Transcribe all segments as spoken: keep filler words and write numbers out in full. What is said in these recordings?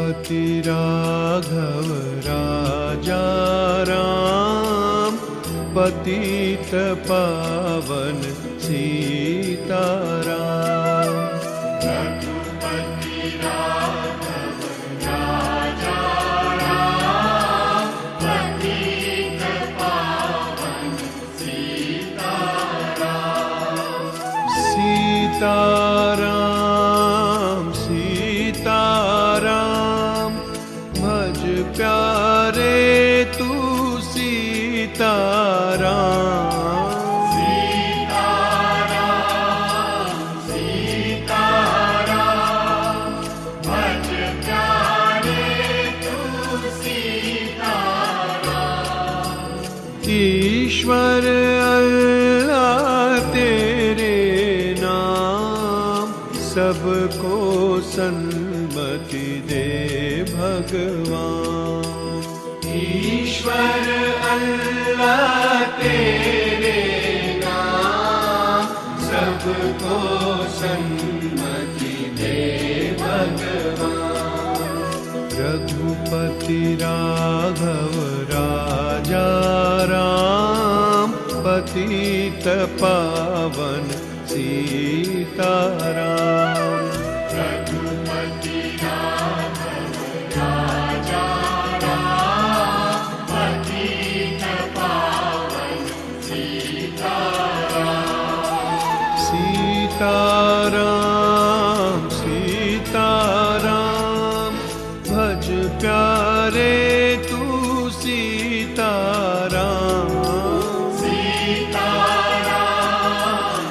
रघुपति राघव राजा राम, पतित पावन सीताराम। रघुपति राघव राजा राम, पतित पावन सीताराम। सीताराम सीताराम, भज प्यारे तू सीताराम। सीताराम सीताराम, भज प्यारे तू सीताराम। ईश्वर अल्लाह तेरे नाम, सबको सन्मति दे भगवान। ईश्वर अल्लाह तेरे नाम, सबको सन्मति दे भगवान। रघुपति राघव राजा राम, पतित पावन सीताराम। रघुपति राघव राजा राम, पतित पावन सीताराम। सीताराम सीताराम, भज प्यारे तू सीताराम। सीताराम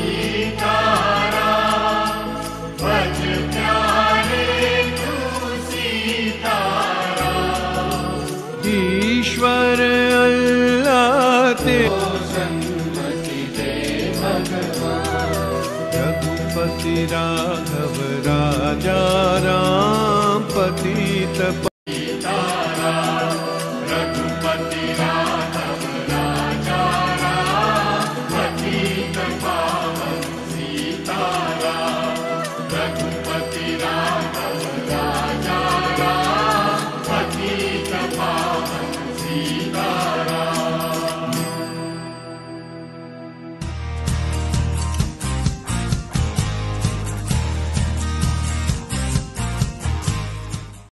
सीताराम, भज प्यारे तू सीताराम। ईश्वर अल्लाह तेरे सन्मति दे भगवान। रघुपति राघव राजा राम, पतित